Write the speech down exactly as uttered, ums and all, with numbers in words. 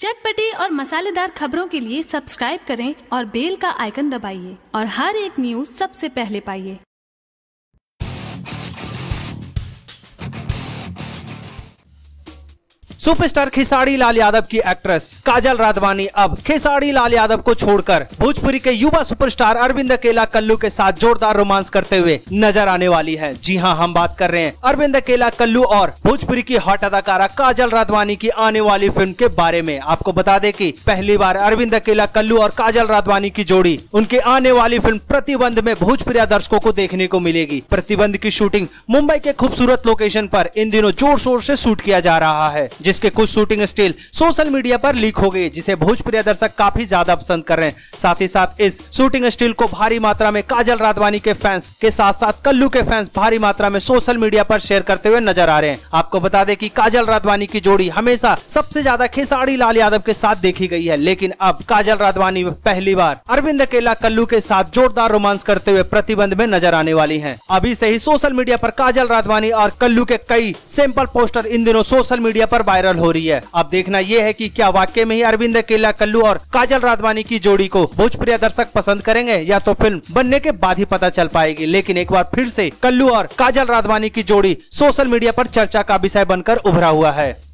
चटपटी और मसालेदार खबरों के लिए सब्सक्राइब करें और बेल का आइकन दबाइए और हर एक न्यूज़ सबसे पहले पाइए। सुपरस्टार खेसारी लाल यादव की एक्ट्रेस काजल राघवानी अब खेसारी लाल यादव को छोड़कर भोजपुरी के युवा सुपरस्टार अरविंद अकेला कल्लू के साथ जोरदार रोमांस करते हुए नजर आने वाली है। जी हां, हम बात कर रहे हैं अरविंद अकेला कल्लू और भोजपुरी की हॉट अदाकारा काजल राघवानी की आने वाली फिल्म के बारे में। आपको बता दें कि पहली बार अरविंद अकेला कल्लू और काजल राघवानी की जोड़ी उनके आने वाली फिल्म प्रतिबंध में भोजपुरी दर्शकों को देखने को मिलेगी। प्रतिबंध की शूटिंग मुंबई के खूबसूरत लोकेशन पर इन दिनों जोर शोर से शूट किया जा रहा है, जिसके कुछ शूटिंग स्टिल सोशल मीडिया पर लीक हो गई, जिसे भोजपुरी दर्शक काफी ज्यादा पसंद कर रहे हैं। साथ ही साथ इस शूटिंग स्टिल को भारी मात्रा में काजल राघवानी के फैंस के साथ साथ कल्लू के फैंस भारी मात्रा में सोशल मीडिया पर शेयर करते हुए नजर आ रहे हैं। आपको बता दें कि काजल राघवानी की जोड़ी हमेशा सबसे ज्यादा खेसारी लाल यादव के साथ देखी गई है, लेकिन अब काजल राघवानी पहली बार अरविंद अकेला कल्लू के साथ जोरदार रोमांस करते हुए प्रतिबंध में नजर आने वाली है। अभी से ही सोशल मीडिया पर काजल राघवानी और कल्लू के कई सैंपल पोस्टर इन दिनों सोशल मीडिया पर वायरल हो रही है। अब देखना यह है कि क्या वाकई में ही अरविंद अकेला कल्लू और काजल राघवानी की जोड़ी को भोजपुरी दर्शक पसंद करेंगे या तो फिल्म बनने के बाद ही पता चल पाएगी। लेकिन एक बार फिर से कल्लू और काजल राघवानी की जोड़ी सोशल मीडिया पर चर्चा का विषय बनकर उभरा हुआ है।